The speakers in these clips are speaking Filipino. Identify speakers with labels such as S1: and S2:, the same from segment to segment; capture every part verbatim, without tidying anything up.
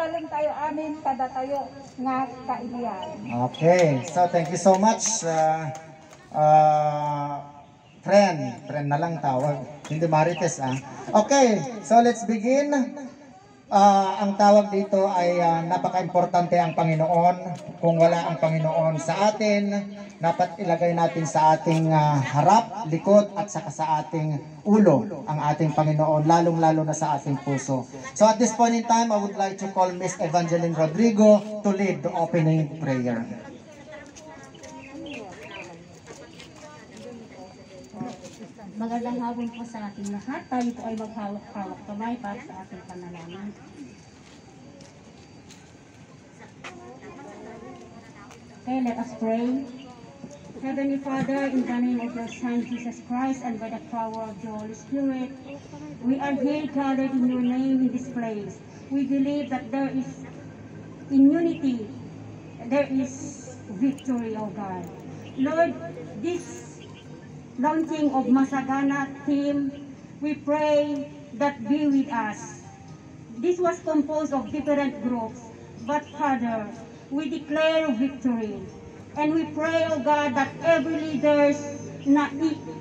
S1: nagpagaling tayo amin kada tayo nga kailian.
S2: Okay, so thank you so much. Uh, uh, friend, friend na lang tawag. Hindi Marites ah. Okay, so let's begin. Uh, ang tawag dito ay uh, napaka-importante ang Panginoon. Kung wala ang Panginoon sa atin, dapat ilagay natin sa ating uh, harap, likod at saka sa ating ulo ang ating Panginoon, lalong-lalo na sa ating puso. So at this point in time, I would like to call Miss Evangeline Rodrigo to lead the opening prayer.
S3: Magandang hapon po sa ating lahat. Tayo po ay maghawak-hawak kamay para sa ating panalangin. Okay, let us pray. Heavenly Father, in the name of your Son, Jesus Christ, and by the power of the Holy Spirit, we are here gathered in your name in this place. We believe that there is immunity, there is victory, O God. Lord, this launching of Masagana team, we pray that be with us. This was composed of different groups, but Father, we declare victory. And we pray, O God, that every leaders na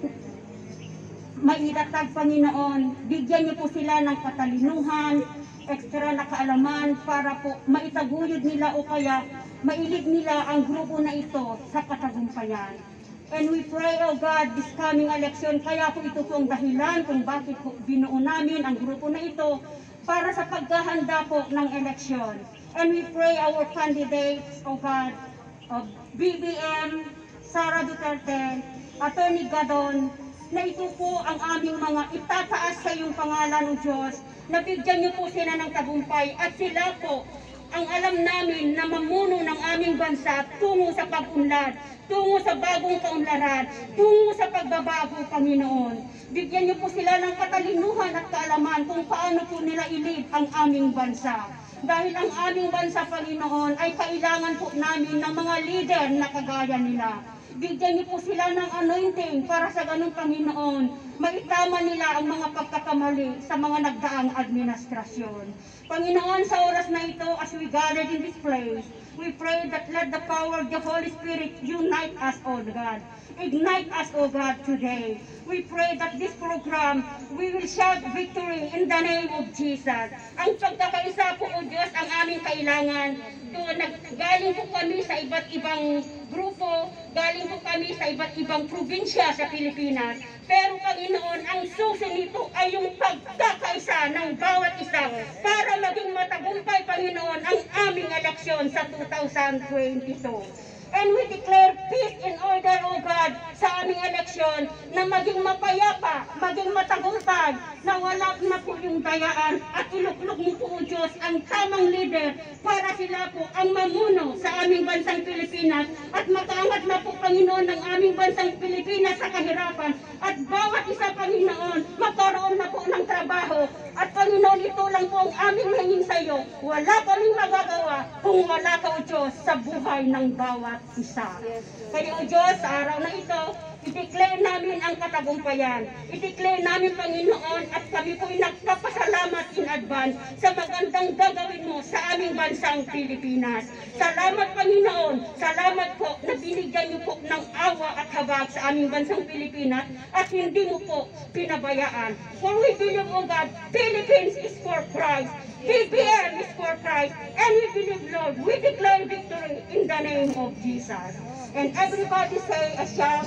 S3: maitatag Panginoon, bigyan niyo po sila ng katalinuhan, ekstra na kaalaman para po maitaguyod nila o kaya mailig nila ang grupo na ito sa katagumpayan. And we pray, oh God, this coming election, kaya po ito po ang dahilan kung bakit po binuo namin ang grupo na ito para sa paghahanda po ng eleksyon. And we pray our candidates, oh God, of B B M, Sara Duterte, Attorney Gadon, na ito po ang aming mga itataas sa iyong pangalan, O Diyos, na bigyan niyo po sila ng tagumpay at sila po ang alam namin na mamuno ng aming bansa tungo sa pag-unlad, tungo sa bagong kaunlaran, tungo sa pagbabago, Panginoon. Bigyan niyo po sila ng katalinuhan at kaalaman kung paano po nila ilid ang aming bansa. Dahil ang aming bansa, Panginoon, ay kailangan po namin ng mga leader na kagaya nila. Bigyan niyo po sila ng anointing para sa ganung, Panginoon, maitama nila ang mga pagkakamali sa mga nagdaang administrasyon. Panginoon, sa oras na ito, as we gathered in this place, we pray that let the power of the Holy Spirit unite us, O God. Ignite us, O God, today. We pray that this program, we will shout victory in the name of Jesus. Ang pagkakaisa po, O Diyos, ang aming kailangan. Doon, galing po kami sa iba't ibang grupo, galing po kami sa iba't ibang probinsya sa Pilipinas. Pero Panginoon, ang susi nito ay yung pagkakaisa ng bawat isa para maging matagumpay, Panginoon, ang aming eleksyon sa two thousand twenty-two. And we declare peace in order, O God, sa aming eleksyon na maging mapayapa, maging matagumpay, na wala na po yung dayaan at iluklog mo po, O Diyos, ang tamang leader para sila po ang mamuno sa aming bansang Pilipinas at makaangat na po, Panginoon, ng aming bansang Pilipinas sa kahirapan at bawat isa, Panginoon, magkaroon na po ng trabaho. At Panginoon, ito lang po ang aming hingin sa iyo. Wala kaming magagawa kung wala ka, O Diyos, sa buhay ng bawat isa. Kaya, O Diyos, sa araw na ito, i-declare namin ang katagumpayan. I-declare namin, Panginoon, at kami po'y nagpapasalamat in advance sa magandang gagawin mo sa aming bansang Pilipinas. Salamat, Panginoon. Salamat po na binigyan niyo po ng awa at habag sa aming bansang Pilipinas at hindi mo po pinabayaan. For we believe, O God, Philippines is for Christ. B B M is for Christ. And we believe, Lord, we declare victory in the name of Jesus. And everybody say a shout,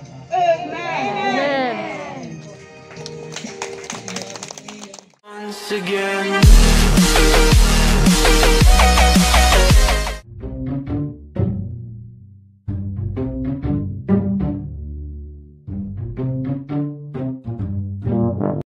S3: Amen. Amen.
S4: Once again.